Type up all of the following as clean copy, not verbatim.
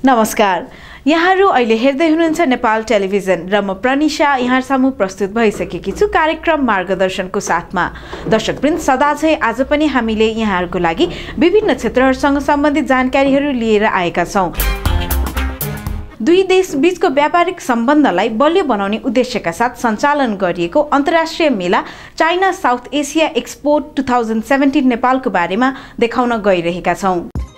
नमस्कार यहाँहरु अहिले हेर्दै हुनुहुन्छ नेपाल टेलिभिजन र म प्रनिशा यहाँ सामु प्रस्तुत भइसकेकी छु कार्यक्रम मार्गदर्शनको साथमा। दर्शकवृन्द सदाझै आज पनि हामीले यहाँहरुको लागि विभिन्न क्षेत्रहरुसँग सम्बन्धित जानकारीहरु लिएर आएका छौं। दुई देश बीचको व्यापारिक सम्बन्धलाई बलियो बनाउने उद्देश्यका साथ सञ्चालन गरिएको अन्तर्राष्ट्रिय मेला चाइना साउथ एसिया एक्सपो 2017 नेपालको बारेमा देखाउन गइरहेका छौं।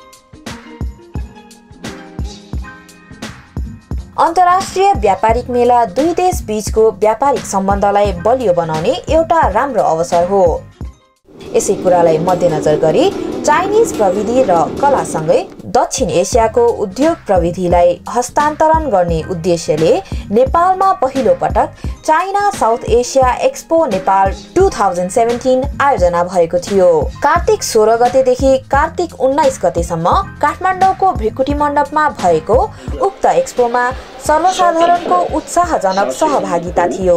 अन्तर्राष्ट्रिय व्यापारिक मेला दुई देश बीचको व्यापारिक सम्बन्धलाई बलियो बनाउने एउटा राम्रो अवसर हो। यसै कुरालाई मध्यनजर गरी चाइनिज प्रविधि र कलासँगै दक्षिण एसियाको उद्योग प्रविधिलाई हस्तान्तरण गर्ने उद्देश्यले नेपालमा पहिलो पटक China South Asia Expo Nepal 2017 आयोजना भएको थियो। कार्तिक 16 गतेदेखि कार्तिक 19 गतेसम्म काठमाडौँको भृकुटी मण्डपमा भएको उक्त एक्सपोमा सर्वसाधारणको उत्साहजनक सहभागिता थियो।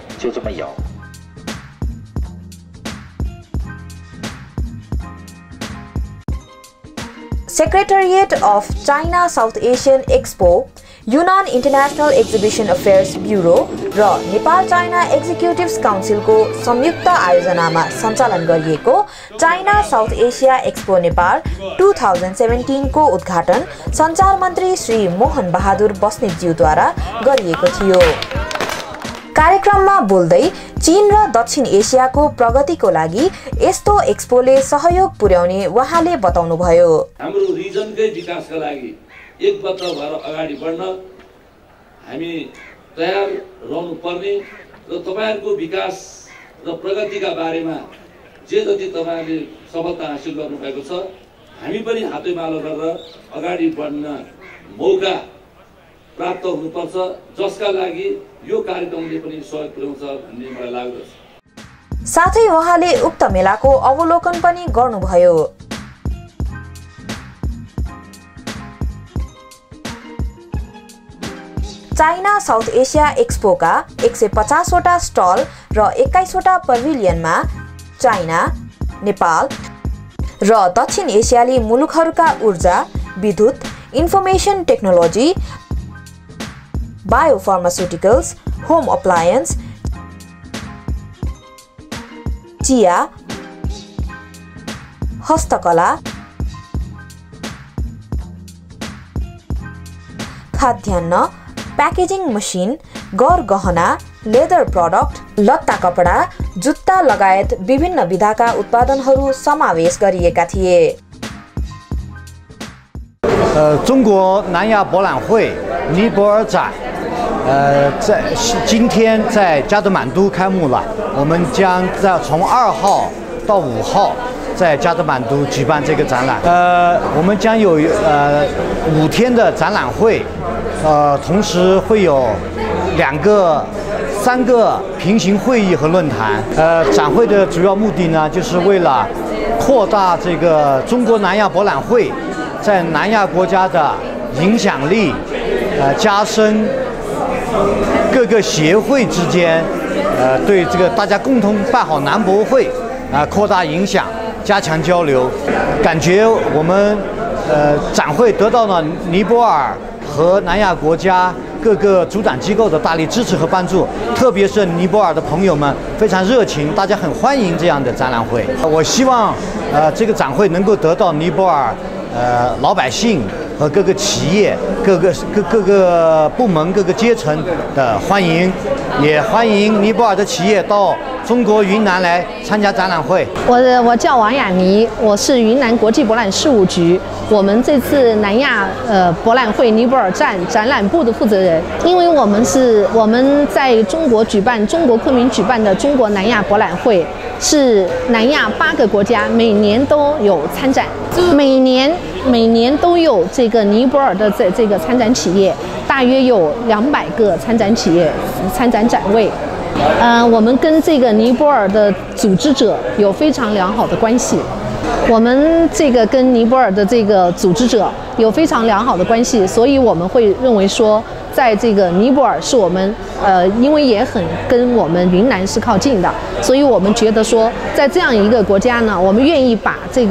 Secretariat of China South Asian Expo, Yunnan international exhibition affairs bureau र नेपाल चाइना एक्जिक्युटिभ्स काउन्सिलको संयुक्त आयोजनामा सञ्चालन गरिएको China South Asia Expo Nepal 2017 को उद्घाटन सञ्चार मन्त्री श्री मोहन बहादुर बस्नेतज्यूद्वारा गरिएको थियो। कार्यक्रममा बोल्दै चीन र दक्षिण एसियाको प्रगतिको लागि यस्तो एक्सपोले सहयोग पुर्याउने उहाँले बताउनुभयो। हाम्रो रिजनकै विकासका लागि एकबद्ध भएर अगाडि बढ्न हामी तयार रहनु पर्ने र तपाईहरुको विकास र प्रगतिका बारेमा जे जति तपाईहरुले सफलता हासिल गर्नु भएको छ हामी पनि हातैमालो गरेर अगाडि बढ्न मौका प्राप्त हुनुपर्छ, जसका लागि यो कार्यक्रमले पनि सहयोग पुर्याउँछ भन्ने मलाई लाग्दछ। साथै उहाँले उक्त मेलाको अवलोकन पनि गर्नुभयो। चाइना साउथ एसिया एक्सपोका 150 वटा स्टल र 21 वटा पभिलियनमा चाइना, नेपाल र दक्षिण एसियाली मुलुकहरूका ऊर्जा, विद्युत, information technology, biopharmaceuticals, home appliance, चिया, हस्तकला, खाद्यान्न, प्याकेजिङ मसिन, गहना, लेदर प्रडक्ट, लत्ता कपडा, जुत्ता लगायत विभिन्न विधाका उत्पादनहरू समावेश गरिएका थिए। 中国南亚博览会尼泊尔展，在今天在加德满都开幕了。我们将从2号到5号在加德满都举办这个展览。我们将有5天的展览会，同时会有3个平行会议和论坛。展会的主要目的呢，就是为了扩大这个中国南亚博览会在南亚国家的影响力，加深各个协会之间，对这个大家共同办好南博会，扩大影响，加强交流。感觉我们展会得到了尼泊尔和南亚国家各个主展机构的大力支持和帮助，特别是尼泊尔的朋友们非常热情，大家很欢迎这样的展览会。我希望这个展会能够得到尼泊尔老百姓和各个企业、各个部门、各个阶层的欢迎，也欢迎尼泊尔的企业到中国云南来参加展览会。 我叫王雅妮，我是云南国际博览事务局我们这次南亚博览会尼泊尔站展览部的负责人。因为我们在中国昆明举办的中国南亚博览会，是南亚8个国家每年都有参展，每年都有这个尼泊尔的这个参展企业，大约有200个参展企业参展展位。我们跟这个尼泊尔的组织者有非常良好的关系。我们这个跟尼泊尔的这个组织者有非常良好的关系，所以我们会认为说，在这个尼泊尔是我们因为也很跟我们云南是靠近的，所以我们觉得说，在这样一个国家呢，我们愿意把这个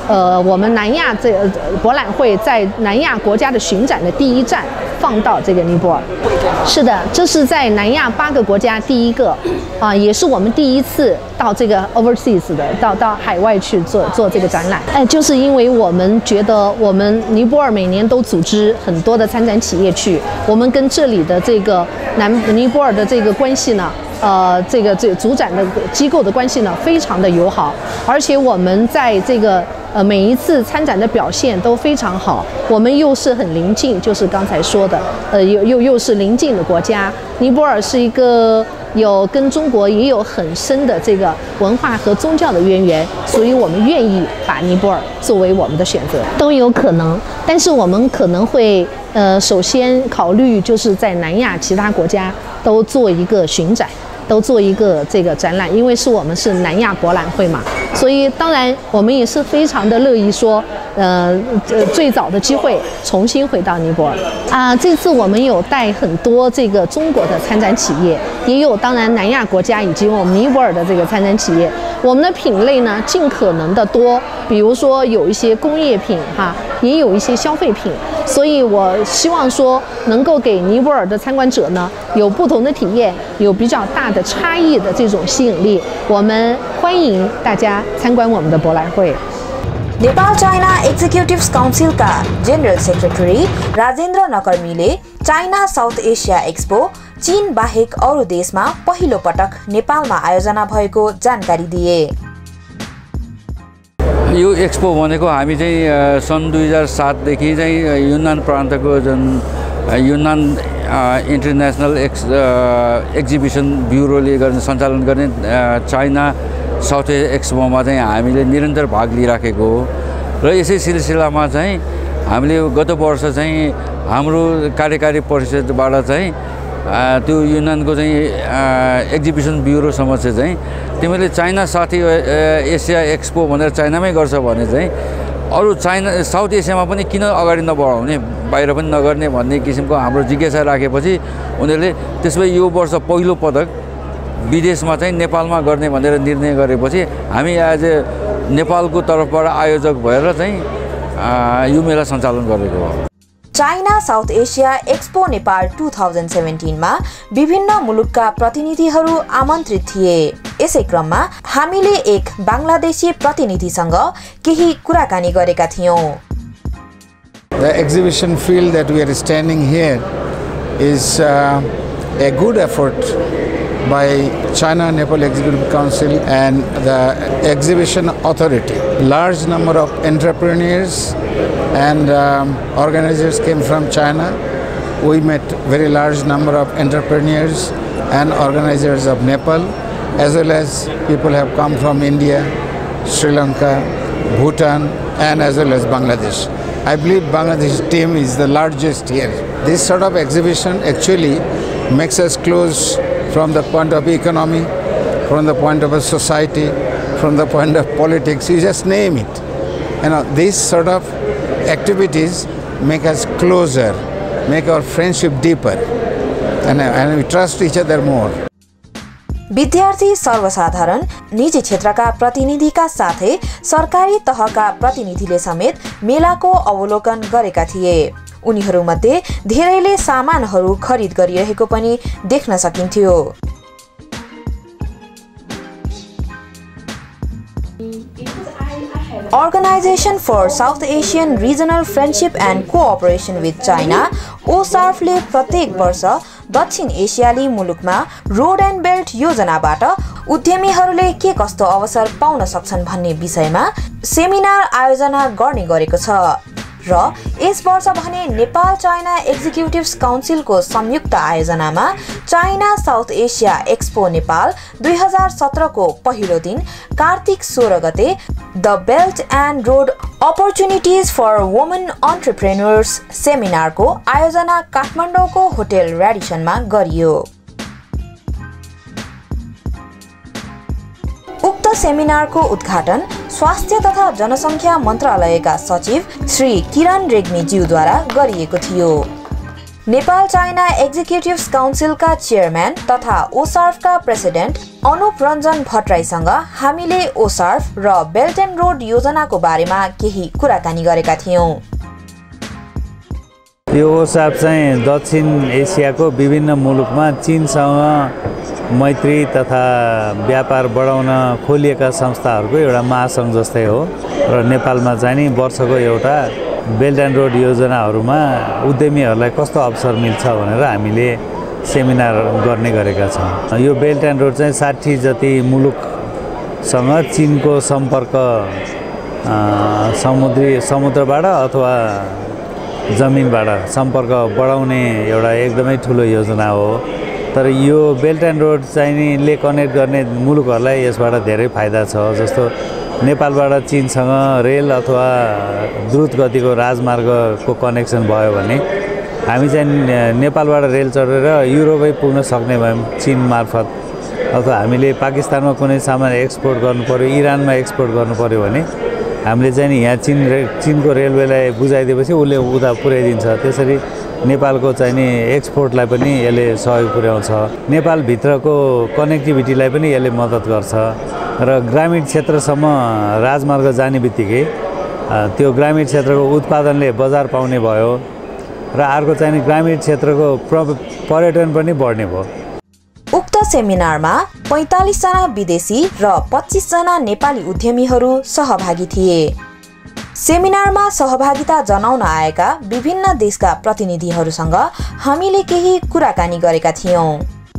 我们南亚博览会在南亚国家的巡展的第一站放到这个尼泊尔。是的，这是在南亚8个国家第一个也是我们第一次到这个 overseas 的到海外去做这个展览。就是因为我们觉得我们尼泊尔每年都组织很多的参展企业去，我们跟这里的这个尼泊尔的这个关系呢。这个主展的机构的关系呢非常的友好，而且我们在这个每一次参展的表现都非常好。我们又是很邻近，就是刚才说的，又是邻近的国家。尼泊尔是一个跟中国也有很深的这个文化和宗教的渊源，所以我们愿意把尼泊尔作为我们的选择，都有可能。但是我们可能会首先考虑就是在南亚其他国家都做一个巡展。都做一个这个展览，因为我们是南亚博览会嘛，所以当然我们也是非常的乐意说，最早的机会重新回到尼泊尔这次我们有带很多这个中国的参展企业，也有当然南亚国家以及我们尼泊尔的这个参展企业。我们的品类呢尽可能的多，比如说有一些工业品也有一些消费品，所以我希望说能够给尼泊尔的参观者呢有不同的体验，有比较大的差异的这种吸引力。我们欢迎大家参观我们的博览会。 नेपाल चाइना एक्जिक्युटिभ्स काउन्सिलका जेनरल सेक्रेटरी राजेन्द्र नकर्मीले चाइना साउथ एसिया एक्सपो चीन बाहेक अरू देशमा पहिलो पटक नेपालमा आयोजना भएको जानकारी दिए। यो एक्सपो भनेको हामी चाहिँ सन् 2007 देखि चाहिँ युनान प्रान्तको जुन युनान इन्टरनेसनल एक्जिबिसन ब्युरोले सञ्चालन गर्ने चाइना साउथ एक्सपोमा चाहिँ हामीले निरन्तर भाग लिइराखेको हो र यसै सिलसिलामा चाहिँ हामीले गत वर्ष चाहिँ हाम्रो कार्यकारी परिषदबाट चाहिँ त्यो युनानको चाहिँ एक्जिबिसन ब्युरो समक्ष चाहिँ तिमीले चाइना साउथ एसिया एक्सपो भनेर चाइनामै गर्छ भने चाहिँ अरू चाइना साउथ एसियामा पनि किन अगाडि नबढाउने, बाहिर पनि नगर्ने भन्ने किसिमको हाम्रो जिज्ञासा राखेपछि उनीहरूले त्यसमै यो वर्ष पहिलो पटक विदेशमा चाहिँ नेपालमा गर्ने भनेर निर्णय गरेपछि हामी आज नेपालको तर्फबाट आयोजक भएर चाहिँ यो मेला सञ्चालन गरेको हो। China South Asia Expo Nepal 2017 मा विभिन्न मुलुकका प्रतिनिधिहरू आमन्त्रित थिए। यसै क्रममा हामीले एक बांग्लादेशी प्रतिनिधिसँग केही कुराकानी गरेका थियौं। The exhibition field that we are standing here is a good effort by China Nepal Executive Council and the exhibition authority. Large number of entrepreneurs and organizers came from China. We met very large number of entrepreneurs and organizers of Nepal, as well as people have come from India, Sri Lanka, Bhutan, and as well as Bangladesh. I believe Bangladesh team is the largest here. This sort of exhibition actually makes us close from the point of economy, from the point of a society, from the point of politics, you just name it. You know, these sort of activities make us closer, make our friendship deeper, and we trust each other more. विद्यार्थी सर्वसाधारण निजी क्षेत्रका प्रतिनिधिका साथै सरकारी तहका प्रतिनिधिले समेत मेलाको अवलोकन गरेका थिए। उनीहरूमध्ये धेरैले सामानहरू खरिद गरिरहेको पनि देख्न सकिन्थ्यो। Organization for South Asian Regional Friendship and Cooperation with China OSARF ले प्रत्येक वर्ष दक्षिण एसियाली मुलुकमा रोड एन्ड बेल्ट योजनाबाट उद्यमीहरूले के कस्तो अवसर पाउन सक्छन् भन्ने विषयमा सेमिनार आयोजना गर्ने गरेको छ र यस वर्ष भने नेपाल चाइना एक्जिक्युटिभ्स काउन्सिलको संयुक्त आयोजनामा China South Asia Expo Nepal 2017 को पहिलो दिन कार्तिक 16 गते the belt and road opportunities for women entrepreneurs सेमिनारको आयोजना काठमाडौँको होटल रेडिसनमा गरियो। उक्त सेमिनारको उद्घाटन स्वास्थ्य तथा जनसङ्ख्या मन्त्रालयका सचिव श्री किरण रेग्मीज्यूद्वारा गरिएको थियो। नेपाल चाइना एक्जिक्युटिभ्स काउन्सिलका चेयरम्यान तथा ओसार्फका प्रेसिडेन्ट अनुप रञ्जन भट्टराईसँग हामीले ओसार्फ र बेल्ट एन्ड रोड योजनाको बारेमा केही कुराकानी गरेका थियौं। यो ओसार्फ चाहिँ दक्षिण एसियाको विभिन्न मुलुकमा चीनसँग मैत्री तथा व्यापार बढाउन खोलिएका संस्थाहरूको एउटा महासङ्घ जस्तै हो र नेपालमा चाहिँ नि वर्षको एउटा बेल्ट एन्ड रोड योजनाहरूमा उद्यमीहरूलाई कस्तो अवसर मिल्छ भनेर हामीले सेमिनार गर्ने गरेका छौँ। यो बेल्ट एन्ड रोड चाहिँ 60 जति मुलुकसँग चीनको सम्पर्क समुद्रबाट अथवा जमिनबाट सम्पर्क बढाउने एउटा एकदमै ठुलो योजना हो। तर यो बेल्ट एन्ड रोड चाहिँ नि ले कनेक्ट गर्ने मुलुकहरूलाई यसबाट धेरै फाइदा छ। जस्तो नेपालबाट चीनसँग रेल अथवा द्रुत गतिको राजमार्गको कनेक्सन भयो भने हामी चाहिँ नेपालबाट रेल चढेर युरोपै पुग्न सक्ने भयौँ चीन मार्फत। अथवा हामीले पाकिस्तानमा कुनै सामान एक्सपोर्ट गर्नु पर्यो, इरानमा एक्सपोर्ट गर्नु पर्यो भने हामीले चाहिँ नि यहाँ चीनको रेलवेलाई बुझाइदिएपछि उसले उता पुर्याइदिन्छ। त्यसरी नेपालको चाहिँ नि एक्सपोर्टलाई पनि यसले सहयोग पुर्याउँछ। नेपालभित्रको कनेक्टिभिटीलाई पनि यसले मद्दत गर्छ र ग्रामीण क्षेत्रसम्म राजमार्ग जाने बित्तिकै त्यो ग्रामीण क्षेत्रको उत्पादनले बजार पाउने भयो र अर्को चाहिँ ग्रामीण क्षेत्रको पर्यटन पनि बढ्ने भयो। उक्त सेमिनारमा 45 जना विदेशी र 25 जना नेपाली उद्यमीहरू सहभागी थिए। सेमिनारमा सहभागिता जनाउन आएका विभिन्न देशका प्रतिनिधिहरूसँग हामीले केही कुराकानी गरेका थियौं।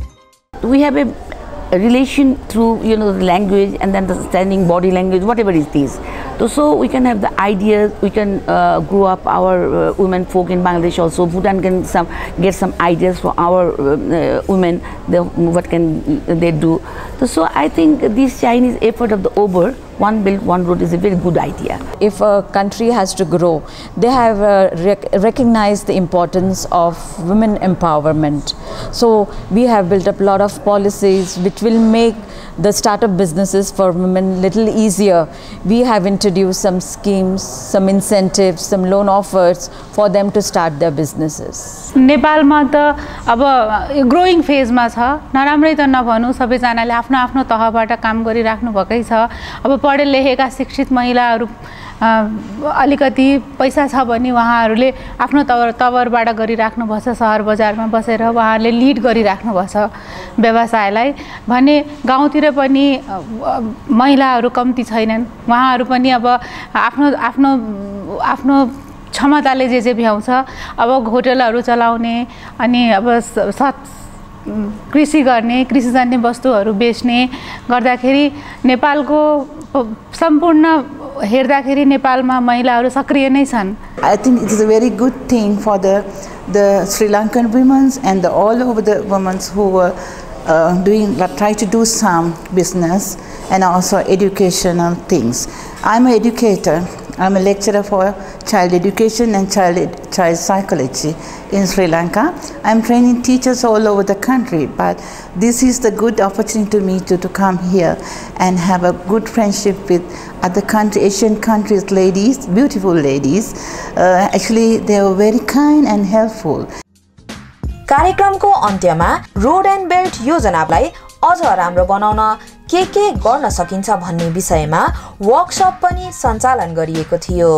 We have a relation through the language and then the standing body language, whatever it is. So we can have the ideas, we can grow up our women folk in Bangladesh also. Bhutan can get some ideas for our women, what can they do. So I think this Chinese effort of the OBER, One Belt, One Road, is a very good idea. If a country has to grow, they have recognized the importance of women empowerment. So we have built up a lot of policies which will make the startup businesses for women little easier. We have introduced some schemes, some incentives, some loan offers for them to start their businesses. नेपालमा त अब growing फेजमा छ, नराम्रै त नभनौँ, सबैजनाले आफ्नो आफ्नो तहबाट काम गरिराख्नु भएकै छ। अब पढे लेखेका शिक्षित महिलाहरू अलिकति पैसा छ भने उहाँहरूले आफ्नो तवरबाट गरिराख्नु भएछ, सहर बजारमा बसेर उहाँहरूले लिड गरिराख्नु भएछ व्यवसायलाई भने गाउँतिर पनि महिलाहरू कम्ती छैनन्। उहाँहरू पनि अब आफ्नो क्षमताले जे भ्याउँछ, अब होटलहरू चलाउने अनि अब कृषि गर्ने, कृषिजन्य वस्तुहरू बेच्ने गर्दाखेरि नेपालको सम्पूर्ण हेर्दाखेरि नेपालमा महिलाहरू सक्रिय नै छन्। I think it is a very good thing for the Sri Lankan women and all over the women who were try to do some business and also educational things. I'm an educator. I'm a lecturer for child education and child psychology in Sri Lanka. I'm training teachers all over the country, but this is the good opportunity to me to come here and have a good friendship with other Asian countries, ladies, beautiful ladies. Actually, they were very kind and helpful. कार्यक्रमको अन्त्यमा road and belt योजनालाई अझ राम्रो बनाउन के गर्न सकिन्छ भन्ने विषयमा वर्कशप पनि सञ्चालन गरिएको थियो।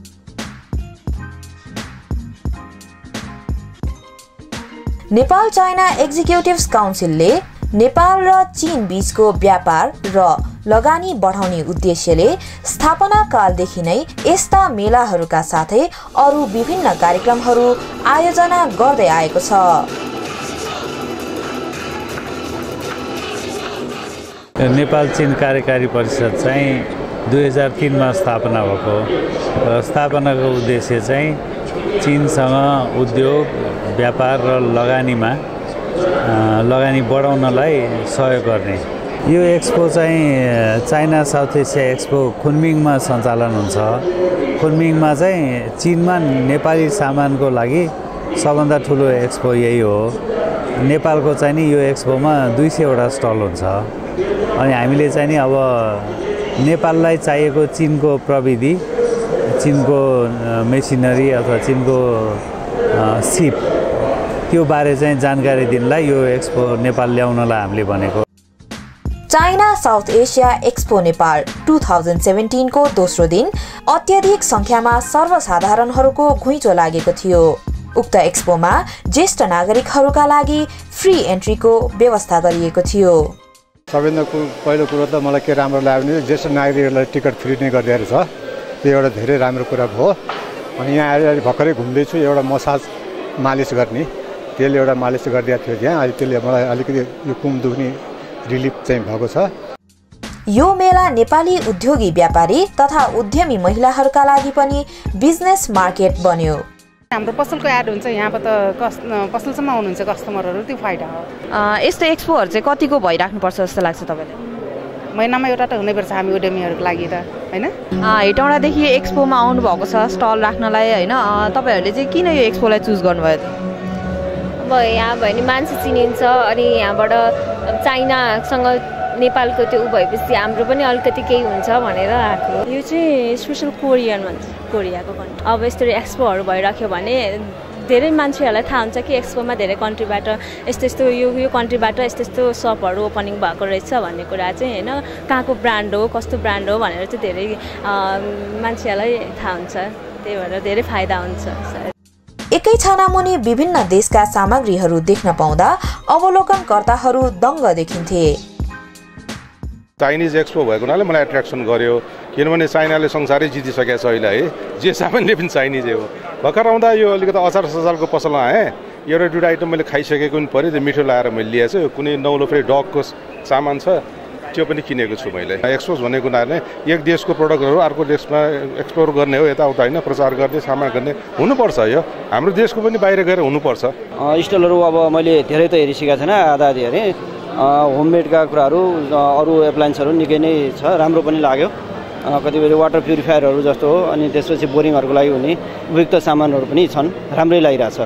नेपाल चाइना एक्जिक्युटिभ्स काउन्सिलले नेपाल र चीन बीचको व्यापार र लगानी बढाउने उद्देश्यले स्थापना कालदेखि नै यस्ता मेलाहरूका साथै अरु विभिन्न कार्यक्रमहरू आयोजना गर्दै आएको छ। नेपाल चीन कार्यकारी परिषद चाहिँ 2003 मा स्थापना भएको र स्थापनाको उद्देश्य चाहिँ चीनसँग उद्योग, व्यापार र लगानी बढाउनलाई सहयोग गर्ने। यो एक्सपो चाहिँ चाइना साउथ एसिया एक्सपो खुनमिङमा सञ्चालन हुन्छ। खुनमिङमा चाहिँ चीनमा नेपाली सामानको लागि सबभन्दा ठुलो एक्सपो यही हो। नेपालको चाहिँ नि यो एक्सपोमा 200 वटा स्टल हुन्छ। अनि हामीले चाहिँ नि अब नेपाललाई चाहिएको चीनको प्रविधि, चीनको मेसिनरी अथवा चीनको सिप त्यो बारे चाहिँ जानकारी दिनलाई यो एक्सपो नेपाल ल्याउनलाई हामीले भनेको। China South Asia Expo Nepal 2017 को दोस्रो दिन अत्यधिक संख्यामा सर्वसाधारणहरूको घुइँचो लागेको थियो। उक्त एक्सपोमा ज्येष्ठ नागरिकहरूका लागि फ्री एन्ट्रीको व्यवस्था गरिएको थियो। सबैभन्दा पहिलो कुरो त मलाई के राम्रो लाग्यो भने ज्येष्ठ नागरिकहरूलाई टिकट फ्री नै गरिदिएको छ। त्यो एउटा धेरै राम्रो कुरा भयो। अनि यहाँ अहिले भर्खरै घुम्दैछु, एउटा मसाज मालिस गर्ने, त्यसले एउटा मालिस गरिदिएको थियो त्यहाँ। अहिले त्यसले मलाई अलिकति यो कुम दुख्ने रिलिफ चाहिँ भएको छ। यो मेला नेपाली उद्योगी व्यापारी तथा उद्यमी महिलाहरूका लागि पनि बिजनेस मार्केट बन्यो। हाम्रो पसलको एड हुन्छ, यहाँ त पसलसम्म आउनुहुन्छ कस्टमरहरू, त्यो फाइदा हो। यस्तो एक्सपोहरू चाहिँ कतिको भइराख्नुपर्छ जस्तो लाग्छ तपाईँलाई? महिनामा एउटा त हुनैपर्छ हामी उद्यमीहरूको लागि त, होइन? हेटौँडादेखि एक्सपोमा आउनु भएको छ स्टल राख्नलाई, होइन? तपाईँहरूले चाहिँ किन यो एक्सपोलाई चुज गर्नुभयो त? अब यहाँ भयो भने मान्छे चिनिन्छ, अनि यहाँबाट चाइनासँग नेपालको त्यो भएपछि हाम्रो पनि अलिकति केही हुन्छ भनेर आएको। यो चाहिँ स्पेसल कोरियन भन्छ, कोरियाको कन्ट्री। अब यस्तो एक्सपोहरू भइराख्यो भने धेरै मान्छेहरूलाई थाहा हुन्छ कि एक्सपोमा धेरै कन्ट्रीबाट यस्तो यस्तो यो कन्ट्रीबाट यस्तो यस्तो सपहरू ओपनिङ भएको रहेछ भन्ने कुरा चाहिँ, होइन? कहाँको ब्रान्ड हो, कस्तो ब्रान्ड हो भनेर चाहिँ धेरै मान्छेहरूलाई थाहा हुन्छ। त्यही भएर धेरै फाइदा हुन्छ। एकै छानामुनि विभिन्न देशका सामग्रीहरू देख्न पाउँदा अवलोकनकर्ताहरू दङ्ग देखिन्थे। चाइनिज एक्सपो भएको हुनाले मलाई एट्र्याक्सन गर्यो, किनभने चाइनाले संसारै जितिसकेको छ अहिले है। जे सामानले पनि चाइनिजै हो। भर्खर आउँदा यो अलिकति अचार सचारको पसलमा आएँ, एउटा दुईवटा आइटम मैले खाइसकेको पनि पऱ्यो, त्यो मिठो लगाएर मैले लिएछु। कुनै नौलो फेरि डगको सामान छ, त्यो पनि किनेको छु मैले। एक्सपोज भनेको हुनाले एक देशको प्रडक्टहरू अर्को देशमा एक्सप्लोर गर्ने हो, यताउता होइन, प्रचार गर्ने, सामान गर्ने हुनुपर्छ। यो हाम्रो देशको पनि बाहिर गएर हुनुपर्छ। स्टलहरू अब मैले धेरै त हेरिसकेको छैन, आधा आधी हेरेँ। होममेडका कुराहरू, अरू एप्लायन्सहरू निकै नै छ, राम्रो पनि लाग्यो। कतिपय वाटर प्युरिफायरहरू जस्तो हो, अनि त्यसपछि बोरिङहरूको लागि हुने उपयुक्त सामानहरू पनि छन्, राम्रै लागिरहेछ।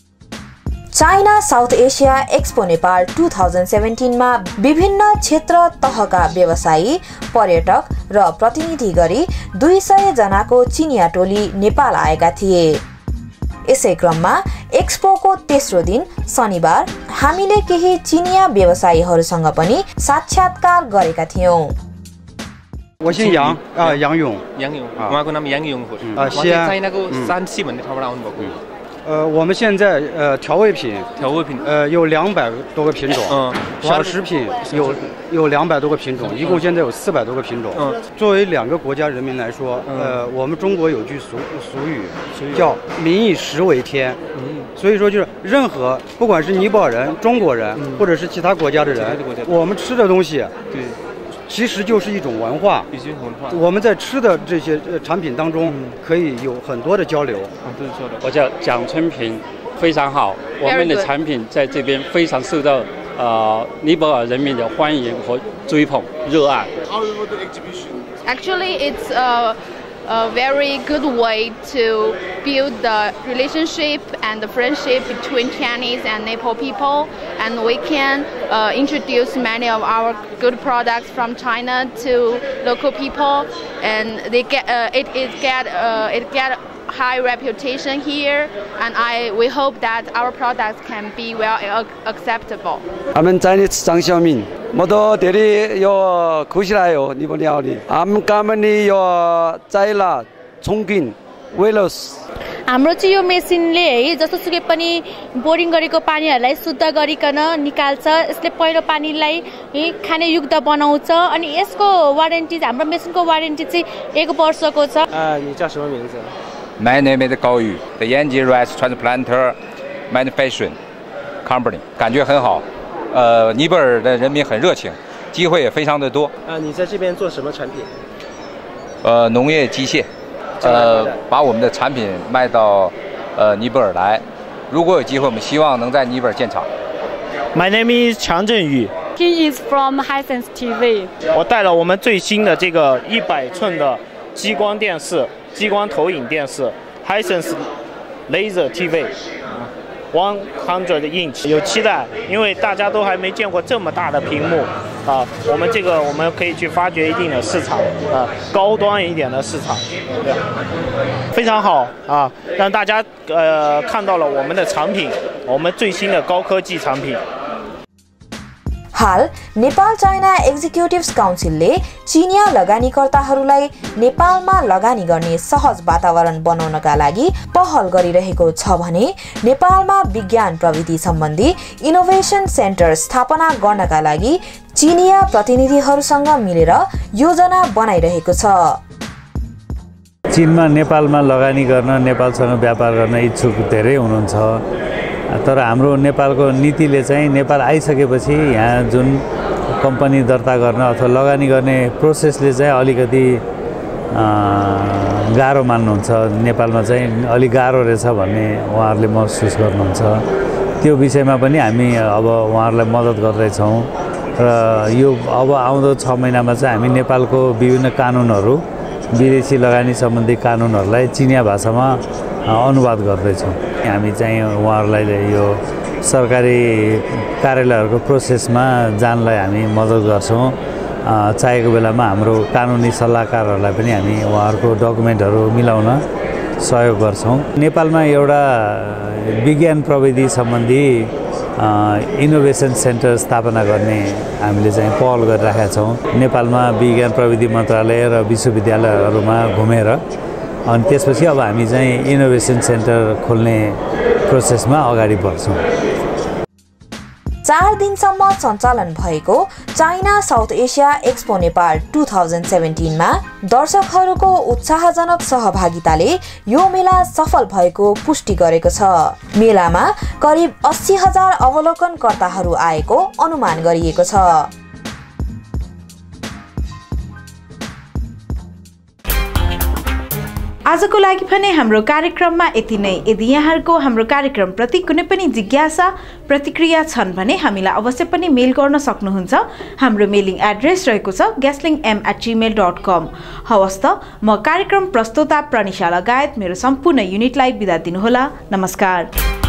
China South Asia Expo Nepal 2017 मा विभिन्न क्षेत्र तहका व्यवसायी, पर्यटक र प्रतिनिधि गरी 200 जनाको चिनिया टोली नेपाल आएका थिए। यसै क्रममा एक्सपोको तेस्रो दिन शनिबार हामीले केही चिनिया व्यवसायीहरूसँग पनि साक्षात्कार गरेका थियौं। 我姓杨杨勇 उहाँको नाम याङ योङ हो। उहाँ चाहिँ चाइनाको सान्सी भन्ने ठाउँबाट आउनुभएको। 我们现在调味品有200多个品种，小食品有200多个品种，一共现在有400多个品种。作为2个国家人民来说，我们中国有句俗语叫“民以食为天”，所以说就是任何不管是尼泊尔人、中国人，或者是其他国家的人，我们吃的东西，对。 其实就是一种文化，我们在吃的这些产品当中，可以有很多的交流。 我叫蒋春平，非常好，我们的产品在这边非常受到尼泊尔人民的欢迎和追捧、热爱。 Actually, it's a very good way to build the relationship and the friendship between Chinese and Nepal people, and we can introduce many of our good products from China to local people, and they get it get high reputation here, and we hope that our products can be well acceptable. I'm Chinese Zhang Xiaoming. म त धेरै यो खुसी लाग्यो निपनी आउने हाम company यो चाइला छोङकिन वेलोस हाम्रो चाहिँ यो मेसिनले है जस्तो सुकै पनि बोरिङ गरेको पानीहरूलाई शुद्ध गरिकन निकाल्छ। यसले पहिलो पानीलाई खाने योग्य बनाउँछ अनि यसको वारेन्टी हाम्रो मेसिनको वारेन्टी चाहिँ 1 वर्षको छ। 你叫什么名字 My name is Gao Yu, the Yanji Rice Transplanter Manufacturing Company， 感觉很好。尼泊尔的人民很热情，机会也非常的多。 你在这边做什么产品？ 农业机械，把我们的产品卖到尼泊尔来。如果有机会，我们希望能在尼泊尔建厂。 My name is 强振宇。 He is from Hisense TV。 我带了我们最新的这个100寸的激光电视、激光投影电视 ，Hisense Laser TV。100 inch 有期待，因为大家都还没见过这么大的屏幕， 我们可以去发掘一定的市场高端一点的市场，对，非常好啊，让大家看到了我们的产品，我们最新的高科技产品。 हाल नेपाल चाइना एक्जिक्युटिभ्स काउन्सिलले चिनिया लगानीकर्ताहरूलाई नेपालमा लगानी गर्ने सहज वातावरण बनाउनका लागि पहल गरिरहेको छ भने नेपालमा विज्ञान प्रविधि सम्बन्धी इनोभेसन सेन्टर स्थापना गर्नका लागि चिनिया प्रतिनिधिहरूसँग मिलेर योजना बनाइरहेको छ। चीनमा नेपालमा लगानी गर्न नेपालसँग व्यापार गर्न इच्छुक धेरै हुनुहुन्छ, तर हाम्रो नेपालको नीतिले चाहिँ नेपाल आइसकेपछि यहाँ जुन कम्पनी दर्ता गर्न अथवा लगानी गर्ने प्रोसेसले चाहिँ अलिकति गाह्रो मान्नुहुन्छ। नेपालमा चाहिँ अलिक गाह्रो रहेछ भन्ने उहाँहरूले महसुस गर्नुहुन्छ। त्यो विषयमा पनि हामी अब उहाँहरूलाई मद्दत गर्दैछौँ र यो अब आउँदो 6 महिनामा चाहिँ हामी नेपालको विभिन्न कानुनहरू, विदेशी लगानी सम्बन्धी कानुनहरूलाई चिनिया भाषामा अनुवाद गर्दैछौँ। हामी चाहिँ उहाँहरूलाई यो सरकारी कार्यालयहरूको प्रोसेसमा जानलाई हामी मद्दत गर्छौँ। चाहेको बेलामा हाम्रो कानुनी सल्लाहकारहरूलाई पनि हामी उहाँहरूको डकुमेन्टहरू मिलाउन सहयोग गर्छौँ। नेपालमा एउटा विज्ञान प्रविधि सम्बन्धी इनोभेसन सेन्टर स्थापना गर्ने हामीले चाहिँ पहल गरिरहेका छौँ। नेपालमा विज्ञान प्रविधि मन्त्रालय र विश्वविद्यालयहरूमा घुमेर अनि त्यसपछि अब हामी चाहिँ इनोभेसन सेन्टर खोल्ने प्रोसेसमा अगाडि बढ्छौँ। 4 दिनसम्म सञ्चालन भएको China South Asia Expo Nepal 2017 मा दर्शकहरूको उत्साहजनक सहभागिताले यो मेला सफल भएको पुष्टि गरेको छ। मेलामा करिब 80,000 अवलोकनकर्ताहरू आएको अनुमान गरिएको छ। आजको लागि भने हाम्रो कार्यक्रममा यति नै। यदि यहाँहरूको हाम्रो कार्यक्रम प्रति कुनै पनि जिज्ञासा प्रतिक्रिया छन् भने हामीलाई अवश्य पनि मेल गर्न सक्नुहुन्छ। हाम्रो मेलिङ एड्रेस रहेको छ guestlingm@gmail.com। हवस् त, म कार्यक्रम प्रस्तोता प्रनिशा लगायत मेरो सम्पूर्ण युनिटलाई बिदा दिनुहोला। नमस्कार।